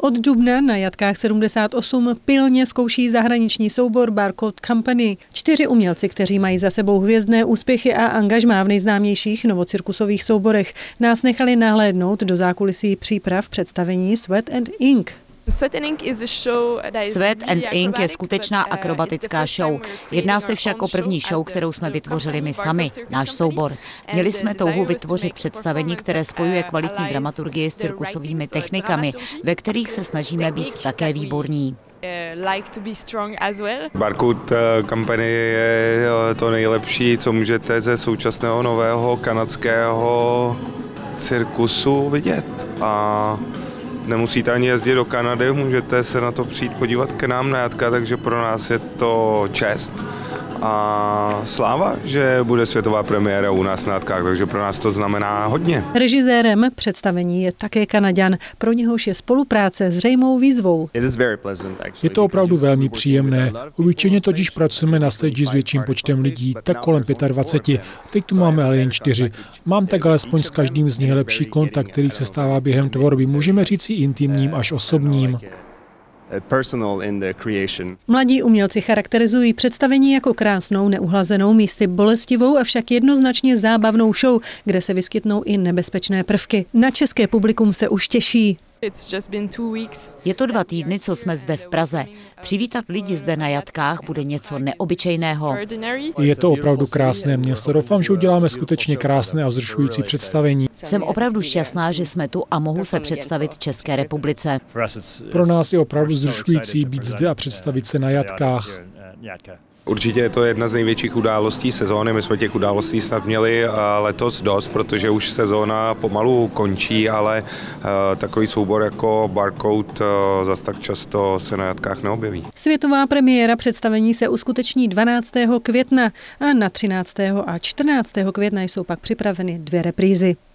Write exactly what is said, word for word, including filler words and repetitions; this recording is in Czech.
Od dubna na jatkách sedmdesát osm pilně zkouší zahraniční soubor Barcode Company. Čtyři umělci, kteří mají za sebou hvězdné úspěchy a angažmá v nejznámějších novocirkusových souborech, nás nechali nahlédnout do zákulisí příprav představení Sweat and Ink. Sweat and Ink je skutečná akrobatická show. Jedná se však o první show, kterou jsme vytvořili my sami, náš soubor. Měli jsme touhu vytvořit představení, které spojuje kvalitní dramaturgii s cirkusovými technikami, ve kterých se snažíme být také výborní. Barcode Company je to nejlepší, co můžete ze současného nového kanadského cirkusu vidět. A nemusíte ani jezdit do Kanady, můžete se na to přijít podívat k nám na jatka, takže pro nás je to čest a sláva, že bude světová premiéra u nás na jatkách, takže pro nás to znamená hodně. Režisérem představení je také Kanaďan, pro něhož je spolupráce zřejmou výzvou. Je to opravdu velmi příjemné. Obyčejně totiž pracujeme na stage s větším počtem lidí, tak kolem dvacet pět. Teď tu máme ale jen čtyři. Mám tak alespoň s každým z nich lepší kontakt, který se stává během tvorby. Můžeme říct i intimním až osobním. Mladí umělci charakterizují představení jako krásnou, neuhlazenou, místy bolestivou, avšak jednoznačně zábavnou show, kde se vyskytnou i nebezpečné prvky. Na české publikum se už těší. Je to dva týdny, co jsme zde v Praze. Přivítat lidi zde na jatkách bude něco neobyčejného. Je to opravdu krásné město. Doufám, že uděláme skutečně krásné a vzrušující představení. Jsem opravdu šťastná, že jsme tu a mohu se představit České republice. Pro nás je opravdu vzrušující být zde a představit se na jatkách. Určitě je to jedna z největších událostí sezóny. My jsme těch událostí snad měli letos dost, protože už sezóna pomalu končí, ale takový soubor jako Barcode zas tak často se na jatkách neobjeví. Světová premiéra představení se uskuteční dvanáctého května a na třináctého a čtrnáctého května jsou pak připraveny dvě reprízy.